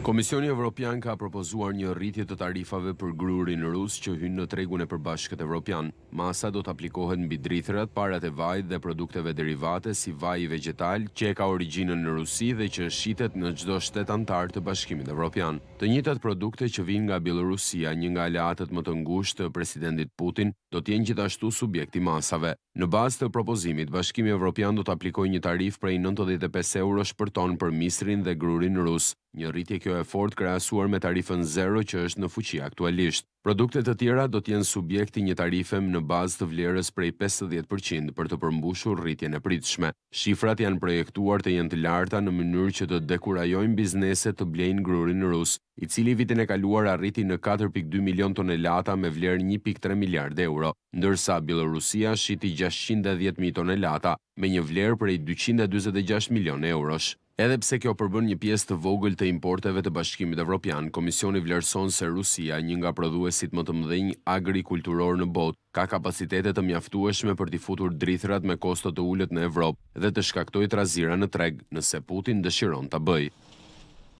Komisioni Evropian ka propozuar një rritje të tarifave për grurin rus që hyn në tregun e përbashkët evropian. Masa do të aplikohet mbi drithërat, parat e vajit dhe produkteve derivate si vaji vegetal që e ka origjinën në Rusi dhe që shitet në çdo shtet antar të Bashkimit Evropian. Të njëjtat produkte që vijnë nga Bielorusia, një nga aleatët më të ngushtë të presidentit Putin, do të jenë gjithashtu subjekti masave. Në bazë të propozimit, Bashkimi Evropian do të aplikojë një tarif prej 95 eurosh për ton për misrin dhe grurin rus. Një rritje kjo e fortë krahasuar me tarifën zero që është në fuqi aktualisht. Produktet të tjera do të jenë subjekti një tarife në bazë të vlerës prej 50% për të përmbushur rritjen e pritshme. Shifrat janë projektuar të jenë të larta në mënyrë që të dekurajojnë bizneset të blejnë grurin rus, i cili vitin e kaluar arriti në 4.2 milion tonelata me vlerë 1.3 miliard euro, ndërsa Bielorusia shiti 610.000 tonelata me një vlerë prej 246 milion eurosh. Edhe pse kjo përbën një pjesë të vogël të importeve të Bashkimit Evropian, Komisioni vlerëson se Rusia, një nga prodhuesit më të mëdhenj agrikulturor në botë, ka kapacitete të mjaftueshme për t'i futur drithërat me kosto të ulët në Evropë dhe të shkaktojë trazira në treg, nëse Putin dëshiron ta bëjë.